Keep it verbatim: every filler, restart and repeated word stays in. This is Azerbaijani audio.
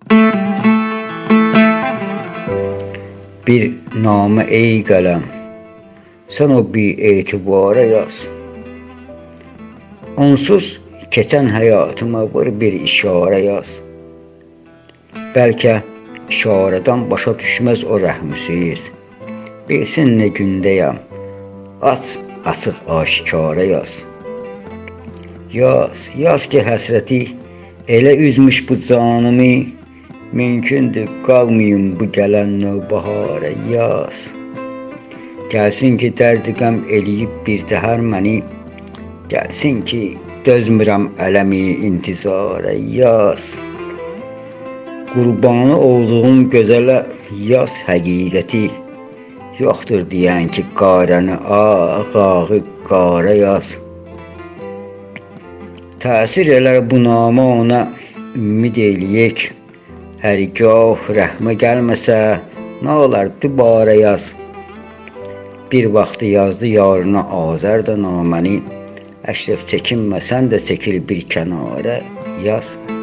Bir namı ey qələm, sən o bir etibara yaz. Onsuz keçən həyatıma vur bir işarə yaz. Bəlkə işarədən başa düşməz o rəhmsiz. Bilsin nə gündəyəm, aç açıq aşikara yaz. Yaz, yaz ki həsrəti elə üzmüş bu canımı, mümkündür qalmayım bu gələn növbahara yaz. Gəlsin ki dərdi qəm eləyib bir təhər məni, gəlsin ki dözmürəm ələmi intizara yaz. Qurbanı olduğum gözələ yaz həqiqəti, yoxdur deyən ki qarəni ağ ağı qara yaz. Təsir elər bu namə ona ümid eləyək, hərgah rəhmə gəlməsə nə olar dübarə yaz. Bir vaxtı yazdı yarına azər də naməni, əşrəf çəkinmə sən də çəkil bir kənara yaz.